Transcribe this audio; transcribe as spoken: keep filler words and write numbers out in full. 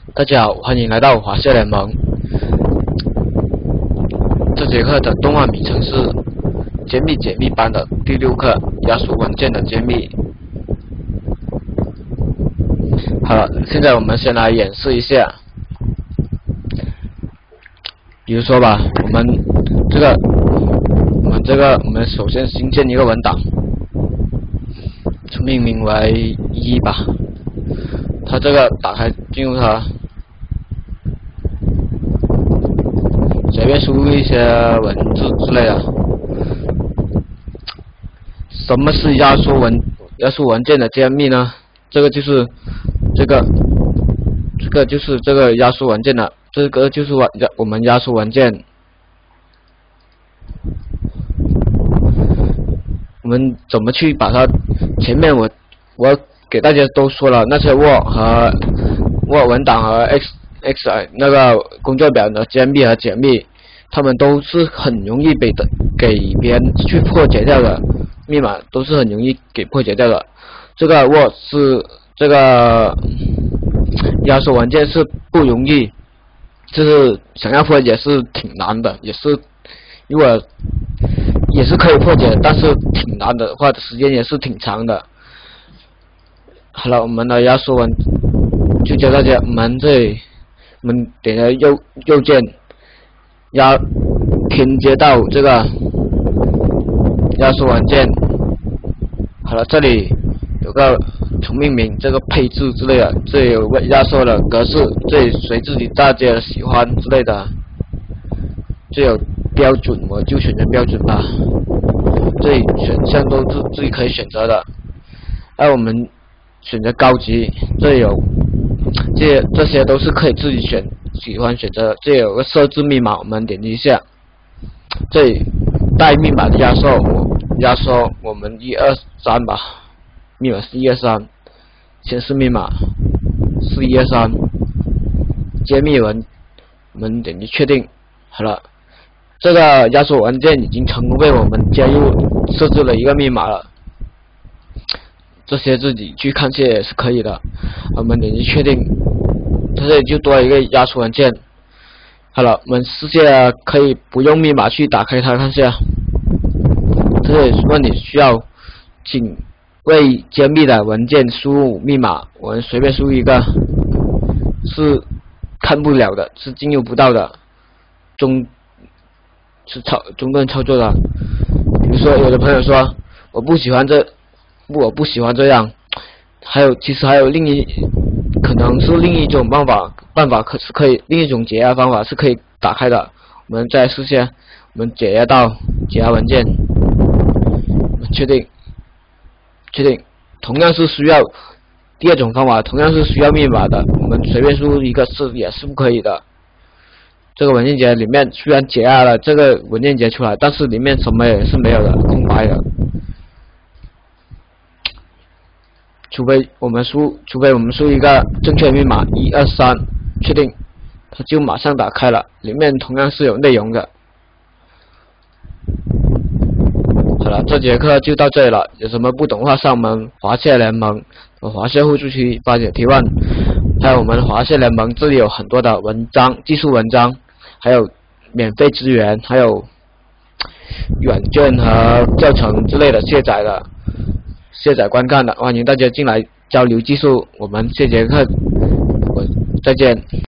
大家好，欢迎来到华谢联盟。这节课的动画名称是《揭秘解密班》的第六课压缩文件的揭秘。好了，现在我们先来演示一下。比如说吧，我们这个，我们这个，我们首先新建一个文档，命名为一吧。它这个打开进入它。随便输入一些文字之类的。什么是压缩文压缩文件的揭秘呢？这个就是这个这个就是这个压缩文件的，这个就是我我们压缩文件。我们怎么去把它？前面我我给大家都说了，那些 Word 和 Word 文档和 X X 那个工作表的揭秘和解密，他们都是很容易被的给别人去破解掉的，密码都是很容易给破解掉的。这个 Word 是这个压缩文件是不容易，就是想要破解是挺难的，也是如果也是可以破解，但是挺难的，花的时间也是挺长的。好了，我们的压缩文就教大家，我们这里我们点个右右键，压拼接到这个压缩文件。好了，这里有个重命名，这个配置之类的，这里有个压缩的格式，这里随自己大家喜欢之类的。这有标准，我就选择标准吧。这里选项都是自己可以选择的。那我们选择高级，这里有这这些都是可以自己选喜欢选择的。这里有个设置密码，我们点击一下。这里带密码的压缩，压缩我们一二三吧，密码是一二三，显示密码是一二三，揭秘文，我们点击确定。好了，这个压缩文件已经成功被我们加入设置了一个密码了。这些自己去看些也是可以的。我们点击确定，这里就多了一个压缩文件。好了，我们试下可以不用密码去打开它看下。这里问你需要，请为揭秘的文件输入密码，我们随便输入一个，是看不了的，是进入不到的，中是操中断操作的。比如说，有的朋友说我不喜欢这，我不喜欢这样，还有其实还有另一，可能是另一种办法，办法可是可以另一种解压方法是可以打开的。我们再试下，我们解压到解压文件，确定，确定，同样是需要第二种方法，同样是需要密码的，我们随便输入一个是也是不可以的。这个文件夹里面虽然解压了这个文件夹出来，但是里面什么也是没有的，空白的。除非我们输，除非我们输一个正确密码一二三，确定，它就马上打开了，里面同样是有内容的。好了，这节课就到这里了，有什么不懂的话上我们华谢联盟和华谢互助区发帖提问，还有我们华谢联盟这里有很多的文章、技术文章，还有免费资源，还有软件和教程之类的卸载的。卸载观看的，欢迎大家进来交流技术。我们下节课，我再见。